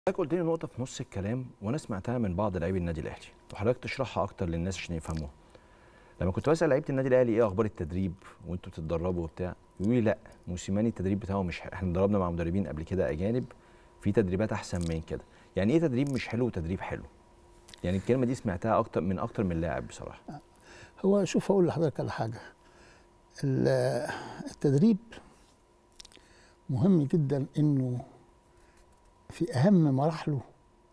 حضرتك قلت لي نقطة في نص الكلام وأنا سمعتها من بعض لاعبي النادي الأهلي، وحضرتك تشرحها أكتر للناس عشان يفهموها. لما كنت بسأل لعيبة النادي الأهلي إيه أخبار التدريب وأنتوا بتتدربوا وبتاع، يقولوا لي لأ موسيماني التدريب بتاعه مش حلو، إحنا اتدربنا مع مدربين قبل كده أجانب في تدريبات أحسن من كده. يعني إيه تدريب مش حلو وتدريب حلو؟ يعني الكلمة دي سمعتها أكتر من لاعب بصراحة. هو شوف أقول لحضرتك على حاجة. التدريب مهم جدا إنه في أهم مراحله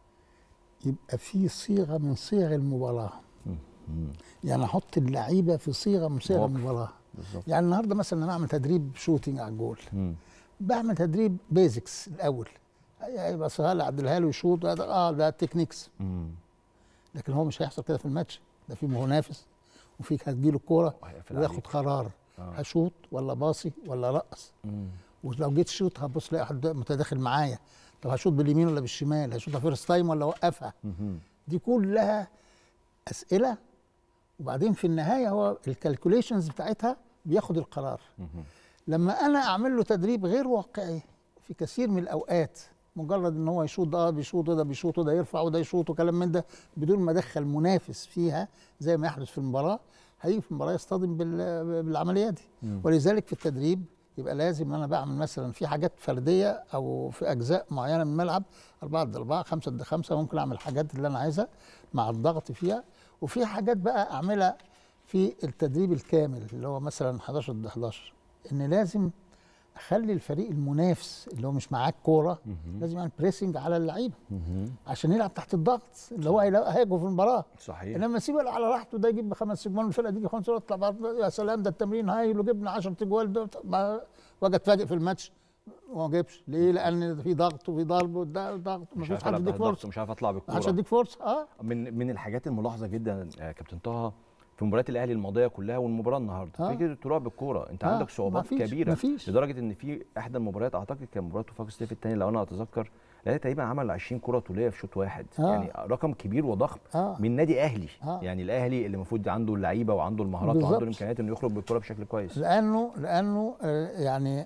يبقى في صيغة من صيغ المباراة. يعني أحط اللعيبة في صيغة من صيغ المباراة. يعني النهارده مثلا أنا أعمل تدريب شوتينج على الجول. بعمل تدريب بيزكس الأول، يبقى سهل أعدلها له يشوط، ده تكنيكس. لكن هو مش هيحصل كده في الماتش، ده في منافس وفي هتجيله الكورة وياخد قرار هشوط ولا باصي ولا رقص. ولو جيت شوط هبص لاقي حد متداخل معايا، طب هشوط باليمين ولا بالشمال، هشوطها فيرست تايم ولا اوقفها. دي كلها اسئله، وبعدين في النهايه هو الكالكوليشنز بتاعتها بياخد القرار. لما انا اعمل له تدريب غير واقعي في كثير من الاوقات، مجرد ان هو يشوط، ده بيشوط وده بيشوط وده يرفع وده يشوط وكلام من ده، بدون ما ادخل منافس فيها زي ما يحدث في المباراه، هيجي في المباراه يصطدم بالعمليه دي. ولذلك في التدريب يبقى لازم انا بعمل مثلا في حاجات فرديه او في اجزاء معينه من الملعب 4 ضد 4 5 ضد 5، ممكن اعمل الحاجات اللي انا عايزها مع الضغط فيها. وفي حاجات بقى اعملها في التدريب الكامل اللي هو مثلا 11 ضد 11، ان لازم اخلي الفريق المنافس اللي هو مش معاه الكوره لازم يعمل بريسنج على اللعيبه عشان يلعب تحت الضغط اللي هو هيجوا في المباراه. صحيح. انما اسيبه على راحته، ده يجيب 5 اجوال والفرقه تيجي 5 يطلع يا سلام ده التمرين هايل وجبنا 10 اجوال، واجي اتفاجئ في الماتش وما جابش. ليه؟ لان في ضغط وفي ضرب وده ضغط، مفيش حد يديك فرصه، مش عارف اطلع بالكوره، مش هديك فرصه. من الحاجات الملاحظه جدا كابتن طه في مباريات الاهلي الماضيه كلها والمباراه النهارده فكره الطلوع بالكوره، انت عندك صعوبات كبيره لدرجه ان في احدى المباريات اعتقد كان مباراه وفاق سطيف الثاني لو انا اتذكر، الاهلي تقريبا عمل 20 كره طوليه في شوط واحد. يعني رقم كبير وضخم من نادي اهلي. يعني الاهلي اللي المفروض عنده اللعيبه وعنده المهارات وعنده الامكانيات انه يخرج بالكره بشكل كويس. لانه يعني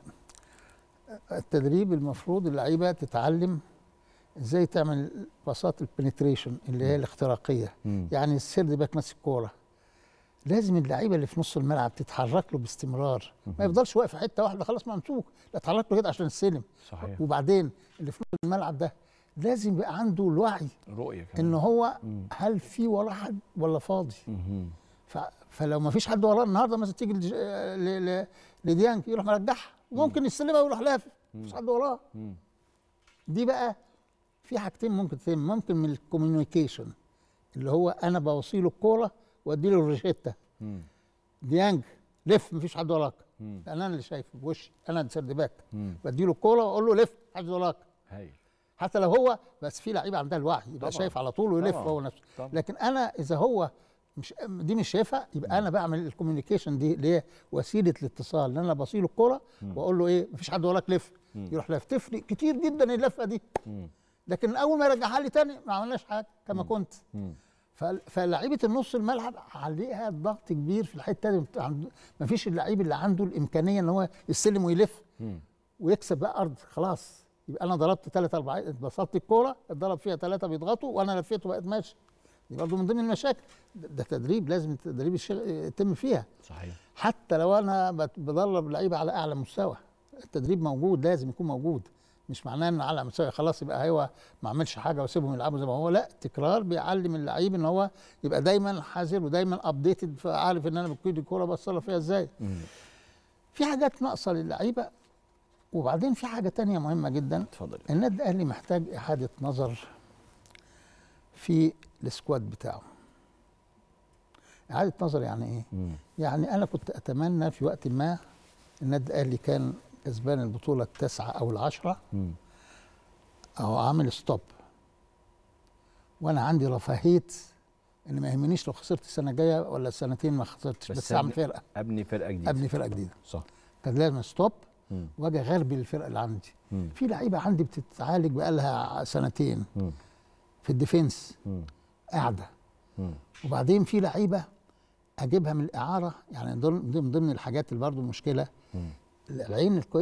التدريب المفروض اللعيبه تتعلم ازاي تعمل باصات البنتريشن اللي هي الاختراقيه. يعني السيرد باك ماسك كوره، لازم اللعيبه اللي في نص الملعب تتحرك له باستمرار، ما يفضلش واقف في حته واحده خلاص ممسوك، لا اتحرك له كده عشان يستلم. صحيح. وبعدين اللي في نص الملعب ده لازم يبقى عنده الوعي، رؤيه كمان، ان هو هل في وراه حد ولا فاضي. فلو ما فيش حد وراه النهارده مثلا تيجي لديانج يروح مرجعها وممكن يستلمها ويروح لافف، مفيش حد وراه. دي بقى في حاجتين ممكن تتم، ممكن من الكوميونيكيشن اللي هو انا بوصيله الكوره وادي له الروشته، ديانج لف مفيش حد وراك، لان انا اللي شايفه بوشي، انا سيرد باك، بدي له الكوره واقول له لف حد وراك. هايل. حتى لو هو بس في لعيبه عندها الوعي يبقى شايف على طول ويلف هو نفسه. لكن انا اذا هو مش شايفها، يبقى انا بعمل الكوميونيكيشن دي اللي هي وسيله الاتصال، ان انا بصيله الكوره واقول له ايه مفيش حد وراك لف، يروح لف. تفرق كتير جدا اللفه دي. لكن اول ما يرجعها لي تاني ما عملناش حاجه كما كنت. فلعيبه النص الملعب عليها ضغط كبير في الحته دي. ما فيش اللعيب اللي عنده الامكانيه ان هو يستلم ويلف ويكسب بقى ارض. خلاص يبقى انا ضربت 3 4 بسطت الكوره اتضرب فيها 3 بيضغطوا وانا لفيت وبقت ماشي. دي برضه من ضمن المشاكل. ده تدريب، لازم التدريب يتم فيها. صحيح. حتى لو انا بدرب لعيبه على اعلى مستوى، التدريب موجود، لازم يكون موجود. مش معناه ان على مستوى خلاص يبقى هو ما عملش حاجه واسيبهم يلعبوا زي ما هو، لا، التكرار بيعلم اللعيب ان هو يبقى دايما حذر ودايما ابديتد، فعارف ان انا بكيد الكوره بتصرف فيها ازاي. في حاجات ناقصه للعيبه. وبعدين في حاجه تانية مهمه جدا. اتفضل. النادي الاهلي محتاج اعاده نظر في السكواد بتاعه. اعاده نظر يعني ايه؟ يعني انا كنت اتمنى في وقت ما النادي الاهلي كان كسبان البطوله ال9 او ال10 او عامل ستوب، وانا عندي رفاهيه ان ما يهمنيش لو خسرت السنه الجايه ولا السنتين ما خسرتش، بس اعمل فرقه، ابني فرقه جديده. صح. كان لازم ستوب واجي اغربل الفرقه اللي عندي. في لعيبه عندي بتتعالج بقالها سنتين في الديفنس قاعده، وبعدين في لعيبه اجيبها من الاعاره. يعني من ضمن الحاجات اللي برضه مشكله العين الكويسه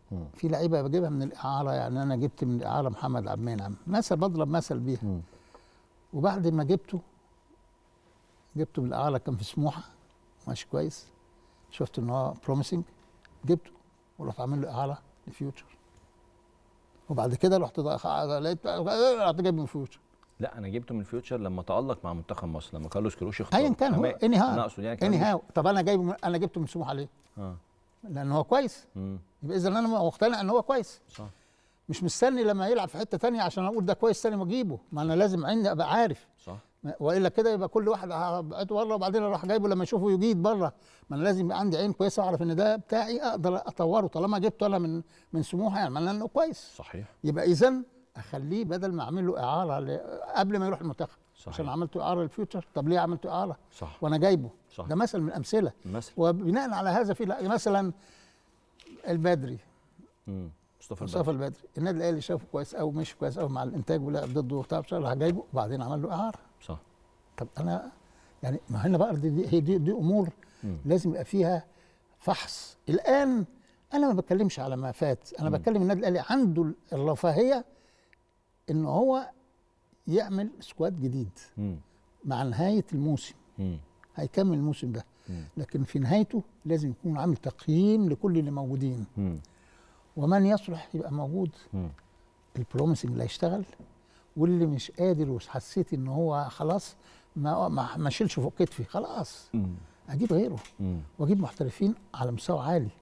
في لعيبه بجيبها من الاعاره، يعني انا جبت من الاعاره محمد عبد المنعم مثل، بضرب مثل بيها. وبعد ما جبته من الاعاره، كان في سموحه ماشي كويس، شفت ان هو بروميسنج، جبته ورحت عامل له اعاره لفيوتشر. وبعد كده رحت جايب من فيوتشر. لا انا جبته من فيوتشر لما تألق مع منتخب مصر، لما كارلوس كيروش اختاره ايا كان هو انا اقصد يعني طب انا جبته من سموحه ليه؟ لان هو كويس. يبقى اذا انا مقتنع ان هو كويس. صح. مش مستني لما يلعب في حته ثانيه عشان اقول ده كويس ثاني واجيبه، ما انا لازم عندي ابقى عارف. صح. والا كده يبقى كل واحد بقيته بره وبعدين اروح جايبه لما اشوفه يجيد بره. ما انا لازم يبقى عندي عين كويسه واعرف ان ده بتاعي اقدر اطوره، طالما جبته انا من سموحه يعني معناه انه كويس. صحيح. يبقى اذا اخليه بدل ما اعمل له اعاره قبل ما يروح المنتخب. صحيح. عشان عملته اعاره للفيوتشر، طب ليه عملته اعاره؟ صح. وانا جايبه. صح. ده مثل من الامثله. وبناء على هذا في مثلا البدري، مصطفى البدري، النادي الاهلي شافه كويس قوي، مش كويس قوي مع الانتاج ولعب ضده وبتاع، راح جايبه وبعدين عمل له اعاره. صح. طب انا يعني ما هنا بقى دي امور لازم يبقى فيها فحص. الان انا ما بتكلمش على ما فات، انا بتكلم النادي الاهلي عنده الرفاهيه ان هو يعمل سكواد جديد مع نهايه الموسم. هيكمل الموسم ده، لكن في نهايته لازم يكون عامل تقييم لكل اللي موجودين. ومن يصلح يبقى موجود، البروميسنج اللي هيشتغل، واللي مش قادر وحسيت ان هو خلاص ما شيلش فوق كتفي خلاص، اجيب غيره واجيب محترفين على مستوى عالي.